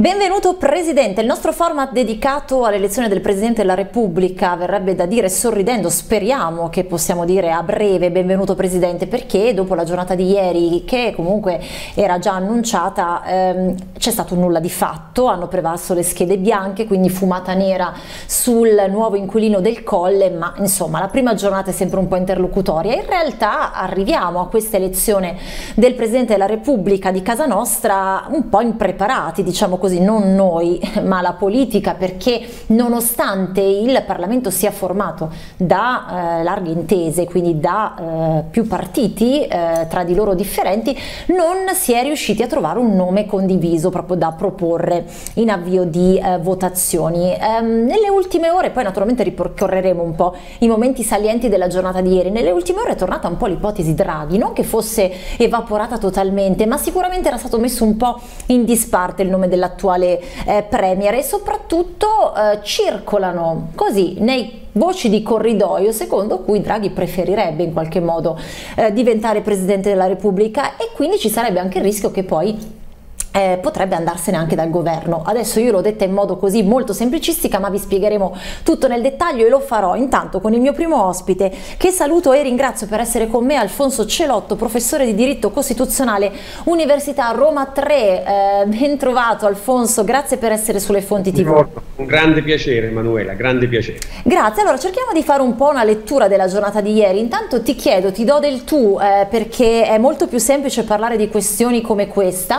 Benvenuto Presidente, il nostro format dedicato all'elezione del Presidente della Repubblica, verrebbe da dire sorridendo, speriamo che possiamo dire a breve benvenuto Presidente, perché dopo la giornata di ieri, che comunque era già annunciata, c'è stato un nulla di fatto, hanno prevalso le schede bianche, quindi fumata nera sul nuovo inquilino del Colle, ma insomma la prima giornata è sempre un po' interlocutoria. In realtà arriviamo a questa elezione del Presidente della Repubblica di casa nostra un po' impreparati, diciamo così, non noi ma la politica, perché nonostante il Parlamento sia formato da larghe intese, quindi da più partiti tra di loro differenti, non si è riusciti a trovare un nome condiviso proprio da proporre in avvio di votazioni. Nelle ultime ore, poi naturalmente ripercorreremo un po' i momenti salienti della giornata di ieri, nelle ultime ore è tornata un po' l'ipotesi Draghi, non che fosse evaporata totalmente, ma sicuramente era stato messo un po' in disparte il nome dell'attuale Premier, e soprattutto circolano così nei voci di corridoio secondo cui Draghi preferirebbe in qualche modo diventare Presidente della Repubblica, e quindi ci sarebbe anche il rischio che poi potrebbe andarsene anche dal governo. Adesso io l'ho detta in modo così molto semplicistica, ma vi spiegheremo tutto nel dettaglio e lo farò intanto con il mio primo ospite, che saluto e ringrazio per essere con me, Alfonso Celotto, professore di diritto costituzionale, Università Roma 3. Ben trovato Alfonso, grazie per essere sulle Fonti TV. Un grande piacere Emanuela, grande piacere. Grazie. Allora cerchiamo di fare un po' una lettura della giornata di ieri. Intanto ti chiedo, ti do del tu, perché è molto più semplice parlare di questioni come questa.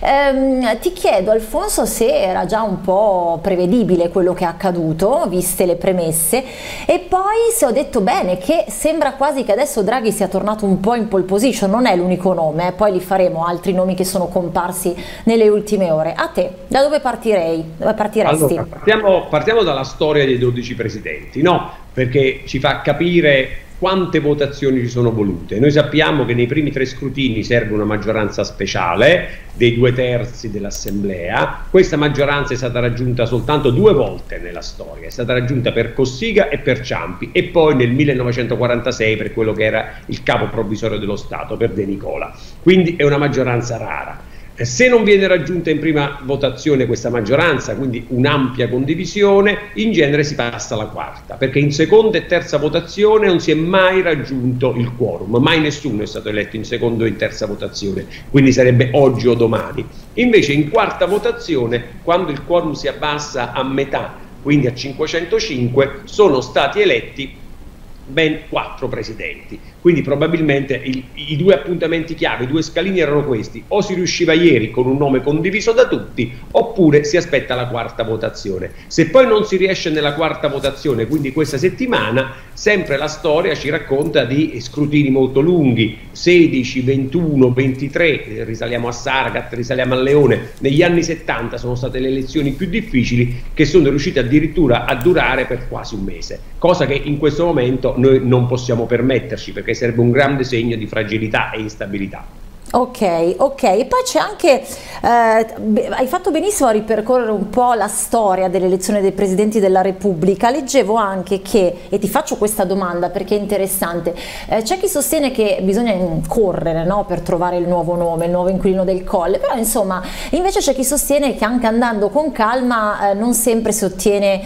Ti chiedo Alfonso se era già un po' prevedibile quello che è accaduto, viste le premesse, e poi se ho detto bene, che sembra quasi che adesso Draghi sia tornato un po' in pole position. Non è l'unico nome, poi li faremo altri nomi che sono comparsi nelle ultime ore. A te, da dove partirei? Dove partiresti? Allora, partiamo dalla storia dei 12 presidenti, no? Perché ci fa capire quante votazioni ci sono volute. Noi sappiamo che nei primi 3 scrutini serve una maggioranza speciale dei 2/3 dell'Assemblea. Questa maggioranza è stata raggiunta soltanto 2 volte nella storia, è stata raggiunta per Cossiga e per Ciampi, e poi nel 1946 per quello che era il capo provvisorio dello Stato, per De Nicola. Quindi è una maggioranza rara. Se non viene raggiunta in prima votazione questa maggioranza, quindi un'ampia condivisione, in genere si passa alla quarta, perché in seconda e terza votazione non si è mai raggiunto il quorum, mai nessuno è stato eletto in seconda o in terza votazione, quindi sarebbe oggi o domani. Invece in quarta votazione, quando il quorum si abbassa a metà, quindi a 505, sono stati eletti ben 4 presidenti. Quindi probabilmente i 2 appuntamenti chiave, i 2 scalini erano questi: o si riusciva ieri con un nome condiviso da tutti, oppure si aspetta la quarta votazione. Se poi non si riesce nella quarta votazione, quindi questa settimana, sempre la storia ci racconta di scrutini molto lunghi, 16, 21, 23, risaliamo a Saragat, risaliamo a Leone. Negli anni 70 sono state le elezioni più difficili, che sono riuscite addirittura a durare per quasi un mese, cosa che in questo momento noi non possiamo permetterci, perché sarebbe un grande segno di fragilità e instabilità. Ok, e poi c'è anche, hai fatto benissimo a ripercorrere un po' la storia dell'elezione dei Presidenti della Repubblica. Leggevo anche che, e ti faccio questa domanda perché è interessante, c'è chi sostiene che bisogna correre, no, per trovare il nuovo nome, il nuovo inquilino del Colle, però insomma invece c'è chi sostiene che anche andando con calma non sempre si ottiene,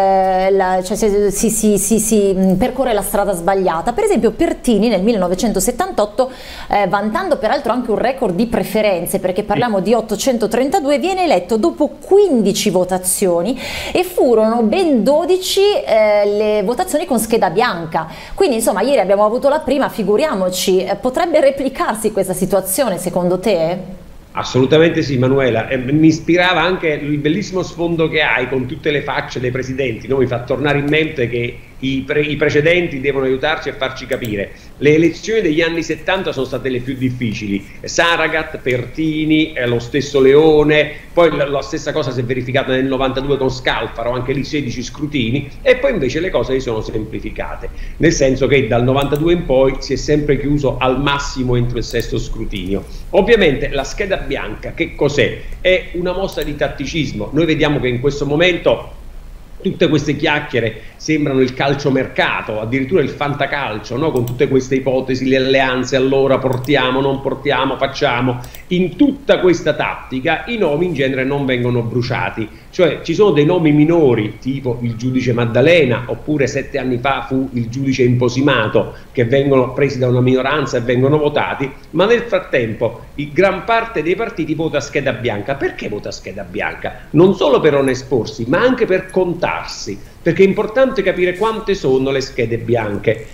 cioè si percorre la strada sbagliata. Per esempio Pertini nel 1978, vantando peraltro anche un record di preferenze, perché parliamo di 832, viene eletto dopo 15 votazioni, e furono ben 12 le votazioni con scheda bianca. Quindi insomma ieri abbiamo avuto la prima, figuriamoci, potrebbe replicarsi questa situazione secondo te? Assolutamente sì Manuela, mi ispirava anche il bellissimo sfondo che hai con tutte le facce dei presidenti, no? Mi fa tornare in mente che i precedenti devono aiutarci a farci capire. Le elezioni degli anni 70 sono state le più difficili: Saragat, Pertini, lo stesso Leone, poi la stessa cosa si è verificata nel 92 con Scalfaro, anche lì 16 scrutini, e poi invece le cose si sono semplificate, nel senso che dal 92 in poi si è sempre chiuso al massimo entro il 6° scrutinio. Ovviamente la scheda bianca che cos'è? È una mossa di tatticismo. Noi vediamo che in questo momento tutte queste chiacchiere sembrano il calciomercato, addirittura il fantacalcio, no? Con tutte queste ipotesi, le alleanze, allora portiamo, non portiamo, facciamo. In tutta questa tattica i nomi in genere non vengono bruciati, cioè ci sono dei nomi minori, tipo il giudice Maddalena, oppure 7 anni fa fu il giudice Imposimato, che vengono presi da una minoranza e vengono votati, ma nel frattempo gran parte dei partiti vota a scheda bianca. Perché vota a scheda bianca? Non solo per non esporsi, ma anche per contarsi, perché è importante capire quante sono le schede bianche.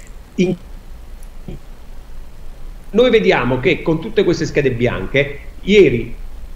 Noi vediamo che con tutte queste schede bianche, ieri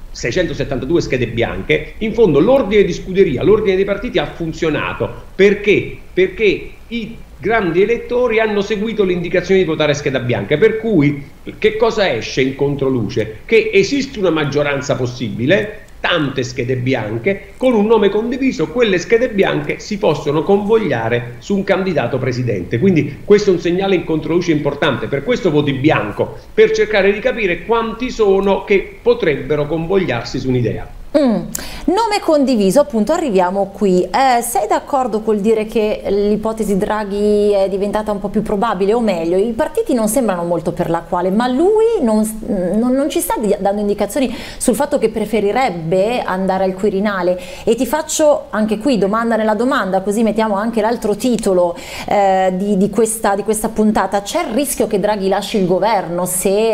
672 schede bianche, in fondo l'ordine di scuderia, l'ordine dei partiti ha funzionato. Perché? Perché i grandi elettori hanno seguito l'indicazione di votare scheda bianca, per cui che cosa esce in controluce? Che esiste una maggioranza possibile, tante schede bianche, con un nome condiviso, quelle schede bianche si possono convogliare su un candidato presidente. Quindi questo è un segnale in controluce importante, per questo voti bianco, per cercare di capire quanti sono che potrebbero convogliarsi su un'idea. Nome condiviso, appunto, arriviamo qui. Sei d'accordo col dire che l'ipotesi Draghi è diventata un po' più probabile, o meglio, i partiti non sembrano molto per la quale, ma lui non ci sta dando indicazioni sul fatto che preferirebbe andare al Quirinale? E ti faccio anche qui domanda nella domanda, così mettiamo anche l'altro titolo di questa puntata. C'è il rischio che Draghi lasci il governo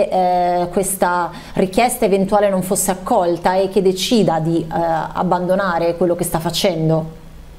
se questa richiesta eventuale non fosse accolta e che decida di abbandonare quello che sta facendo?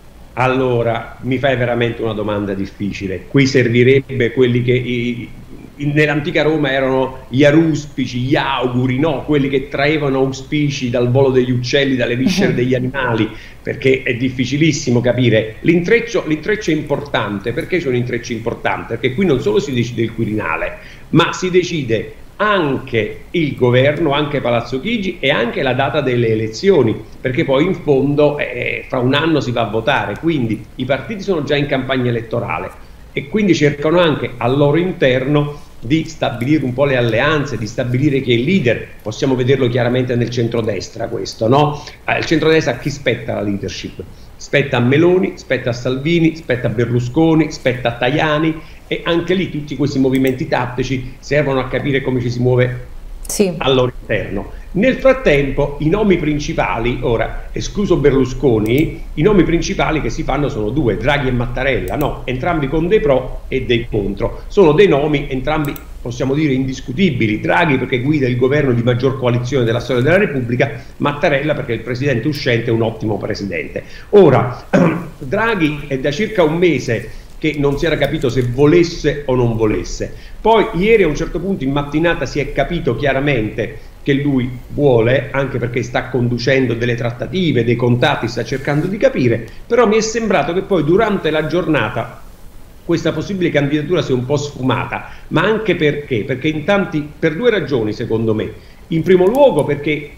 Allora, mi fai veramente una domanda difficile. Qui servirebbe quelli che nell'antica Roma erano gli aruspici, gli auguri, no? Quelli che traevano auspici dal volo degli uccelli, dalle viscere degli animali, perché è difficilissimo capire. L'intreccio è importante. Perché sono intrecci importanti? Perché qui non solo si decide il Quirinale, ma si decide anche il governo, anche Palazzo Chigi e anche la data delle elezioni, perché poi in fondo fra un anno si va a votare, quindi i partiti sono già in campagna elettorale e quindi cercano anche al loro interno di stabilire un po' le alleanze, di stabilire chi è il leader. Possiamo vederlo chiaramente nel centrodestra questo, no? Il centrodestra a chi spetta la leadership? Spetta a Meloni, spetta a Salvini, spetta a Berlusconi, spetta a Tajani, e anche lì tutti questi movimenti tattici servono a capire come ci si muove al loro interno. Nel frattempo i nomi principali, ora escluso Berlusconi, i nomi principali che si fanno sono due, Draghi e Mattarella, no? Entrambi con dei pro e dei contro. Sono dei nomi entrambi, possiamo dire, indiscutibili. Draghi perché guida il governo di maggior coalizione della storia della Repubblica, Mattarella perché il presidente uscente è un ottimo presidente. Ora, Draghi è da circa un mese che non si era capito se volesse o non volesse. Poi ieri a un certo punto in mattinata si è capito chiaramente che lui vuole, anche perché sta conducendo delle trattative, dei contatti, sta cercando di capire, però mi è sembrato che poi durante la giornata questa possibile candidatura sia un po' sfumata, ma anche perché? Perché per due ragioni secondo me. In primo luogo perché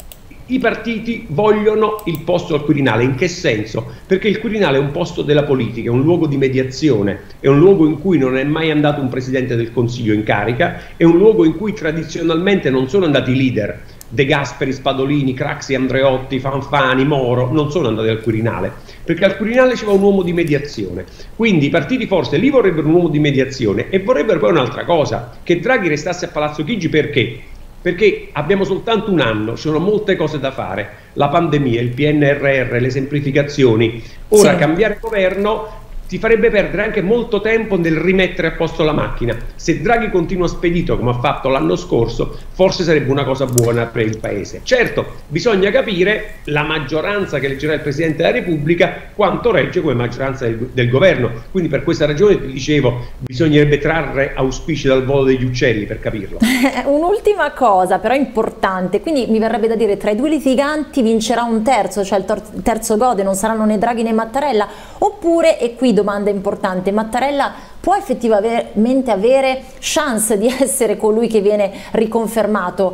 i partiti vogliono il posto al Quirinale. In che senso? Perché il Quirinale è un posto della politica, è un luogo di mediazione, è un luogo in cui non è mai andato un Presidente del Consiglio in carica, è un luogo in cui tradizionalmente non sono andati i leader. De Gasperi, Spadolini, Craxi, Andreotti, Fanfani, Moro non sono andati al Quirinale, perché al Quirinale ci va un uomo di mediazione. Quindi i partiti forse lì vorrebbero un uomo di mediazione e vorrebbero poi un'altra cosa, che Draghi restasse a Palazzo Chigi. Perché? Perché abbiamo soltanto un anno, ci sono molte cose da fare, la pandemia, il PNRR, le semplificazioni. Ora cambiare governo ti farebbe perdere anche molto tempo nel rimettere a posto la macchina. Se Draghi continua spedito come ha fatto l'anno scorso, forse sarebbe una cosa buona per il Paese. Certo, bisogna capire la maggioranza che eleggerà il Presidente della Repubblica quanto regge come maggioranza del governo. Quindi per questa ragione ti dicevo, bisognerebbe trarre auspici dal volo degli uccelli per capirlo. Un'ultima cosa però importante, quindi mi verrebbe da dire tra i due litiganti vincerà un terzo, cioè il terzo gode, non saranno né Draghi né Mattarella, oppure, e qui domanda importante, Mattarella può effettivamente avere chance di essere colui che viene riconfermato?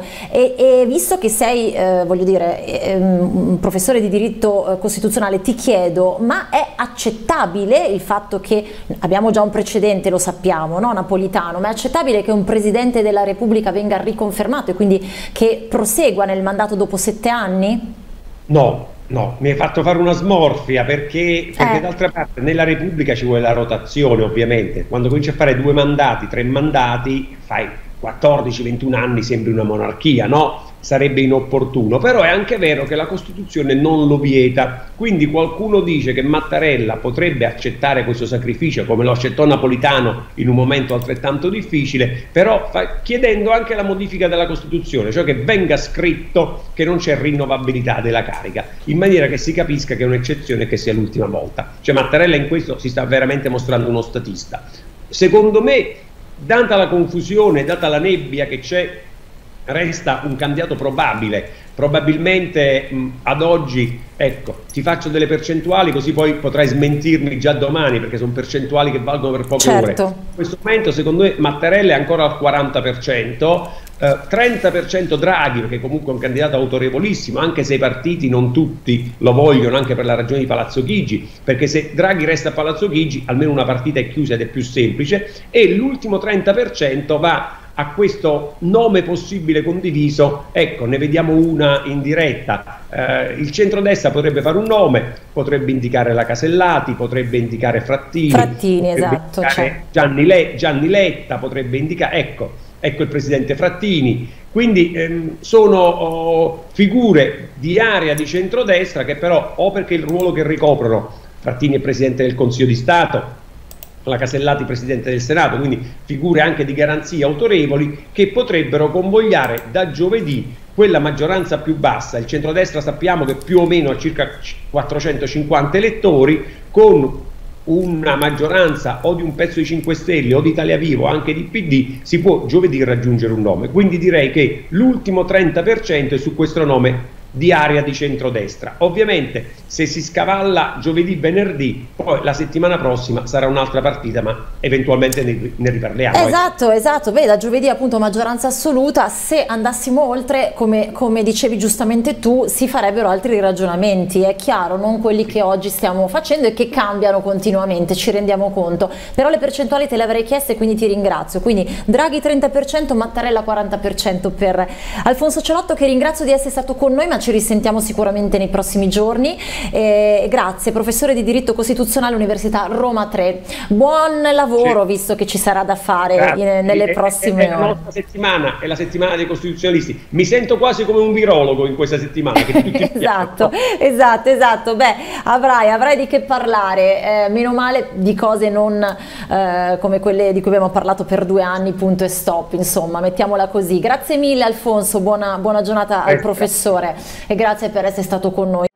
E visto che sei, voglio dire, un professore di diritto costituzionale, ti chiedo, ma è accettabile il fatto che, abbiamo già un precedente, lo sappiamo, no? Napolitano, ma è accettabile che un Presidente della Repubblica venga riconfermato e quindi che prosegua nel mandato dopo 7 anni? No, No, mi hai fatto fare una smorfia perché d'altra parte nella Repubblica ci vuole la rotazione, ovviamente. Quando cominci a fare 2 mandati, 3 mandati, fai 14-21 anni, sembri una monarchia, no? Sarebbe inopportuno, però è anche vero che la Costituzione non lo vieta, quindi qualcuno dice che Mattarella potrebbe accettare questo sacrificio come lo accettò Napolitano in un momento altrettanto difficile, però chiedendo anche la modifica della Costituzione, cioè che venga scritto che non c'è rinnovabilità della carica, in maniera che si capisca che è un'eccezione e che sia l'ultima volta. Cioè Mattarella in questo si sta veramente mostrando uno statista. Secondo me, data la confusione, data la nebbia che c'è, resta un candidato probabile, probabilmente ad oggi, ecco, ti faccio delle percentuali così poi potrai smentirmi già domani perché sono percentuali che valgono per poche ore. In questo momento secondo me Mattarella è ancora al 40%, 30% Draghi, perché comunque è un candidato autorevolissimo, anche se i partiti non tutti lo vogliono, anche per la ragione di Palazzo Chigi, perché se Draghi resta a Palazzo Chigi almeno una partita è chiusa ed è più semplice, e l'ultimo 30% va a questo nome possibile condiviso. Ecco, ne vediamo una in diretta. Il centrodestra potrebbe fare un nome, potrebbe indicare la Casellati, potrebbe indicare Frattini, esatto, indicare Gianni Letta, potrebbe indicare, ecco il presidente Frattini. Quindi sono figure di area di centrodestra che però, o perché il ruolo che ricoprono, Frattini è presidente del Consiglio di Stato, la Casellati presidente del Senato, quindi figure anche di garanzia autorevoli, che potrebbero convogliare da giovedì quella maggioranza più bassa. Il centrodestra sappiamo che più o meno ha circa 450 elettori, con una maggioranza o di un pezzo di 5 Stelle o di Italia Viva o anche di PD, si può giovedì raggiungere un nome. Quindi direi che l'ultimo 30% è su questo nome di area di centrodestra. Ovviamente se si scavalla giovedì, venerdì, poi la settimana prossima sarà un'altra partita, ma eventualmente ne riparliamo. Esatto, beh, da giovedì appunto maggioranza assoluta. Se andassimo oltre, come dicevi giustamente tu, si farebbero altri ragionamenti, è chiaro, non quelli che oggi stiamo facendo e che cambiano continuamente, ci rendiamo conto, però le percentuali te le avrei chieste, quindi ti ringrazio. Quindi Draghi 30%, Mattarella 40% per Alfonso Ciolotto, che ringrazio di essere stato con noi, ma ci risentiamo sicuramente nei prossimi giorni. Grazie, professore di diritto costituzionale, Università Roma 3. Buon lavoro, visto che ci sarà da fare nelle prossime ore. La nostra settimana è la settimana dei costituzionalisti. Mi sento quasi come un virologo in questa settimana. Che tutti esatto. Beh, avrai di che parlare. Meno male di cose non come quelle di cui abbiamo parlato per 2 anni, punto e stop. Insomma, mettiamola così. Grazie mille, Alfonso. Buona giornata al professore. E grazie per essere stato con noi.